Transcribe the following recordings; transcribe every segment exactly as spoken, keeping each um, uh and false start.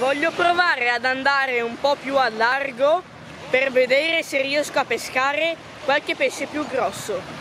Voglio provare ad andare un po' più a largo per vedere se riesco a pescare qualche pesce più grosso.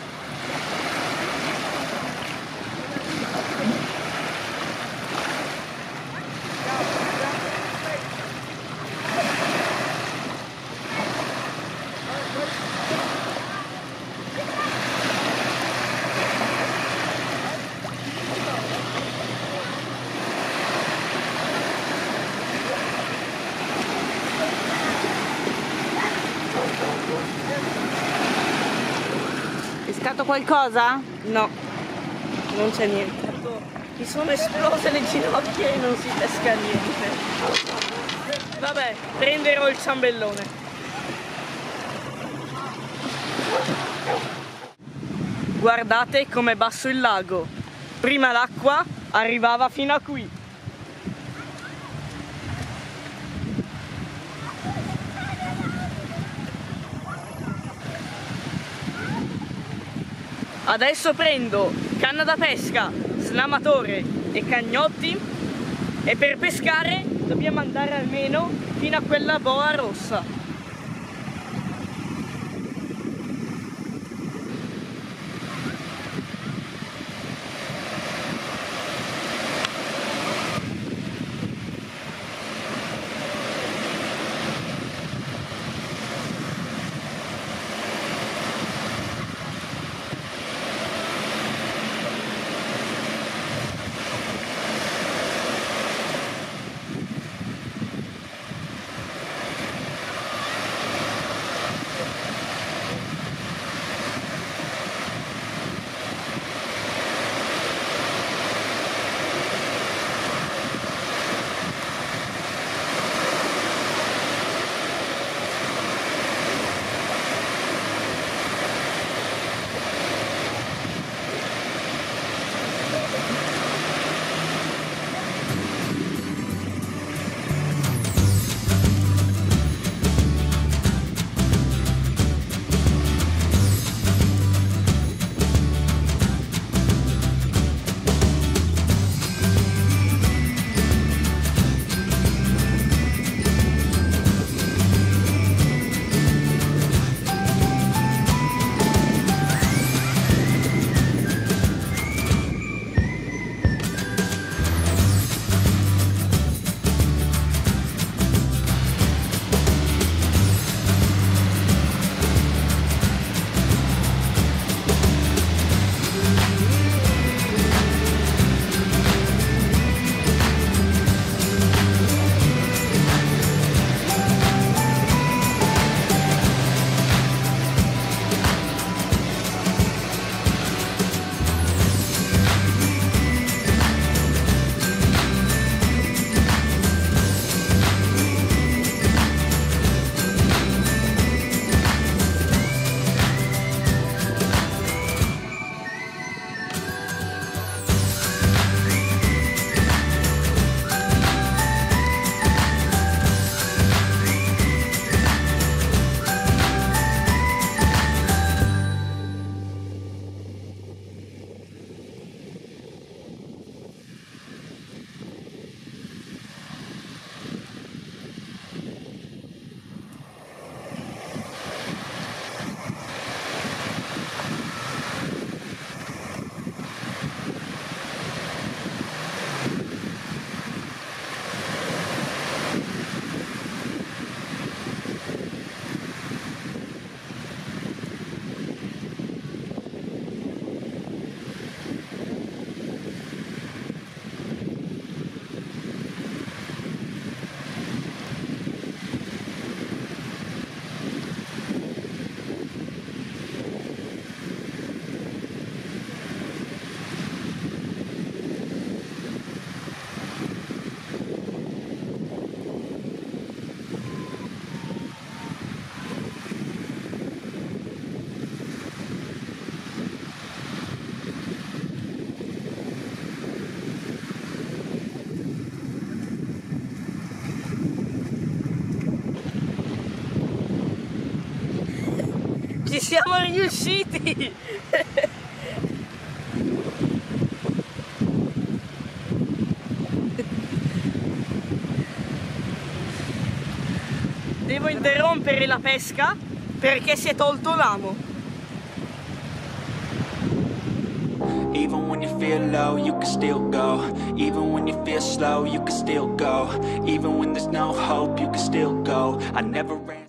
Pescato qualcosa? No, non c'è niente. Mi sono esplose le ginocchia e non si pesca niente. Vabbè, prenderò il ciambellone. Guardate com'è basso il lago. Prima l'acqua arrivava fino a qui. Adesso prendo canna da pesca, slamatore e cagnotti e per pescare dobbiamo andare almeno fino a quella boa rossa. Ci siamo riusciti! Devo interrompere la pesca perché si è tolto l'amo. Even when you feel low, you can still go. Even when you feel slow, you can still go. Even when there's no hope, you can still go. I never ran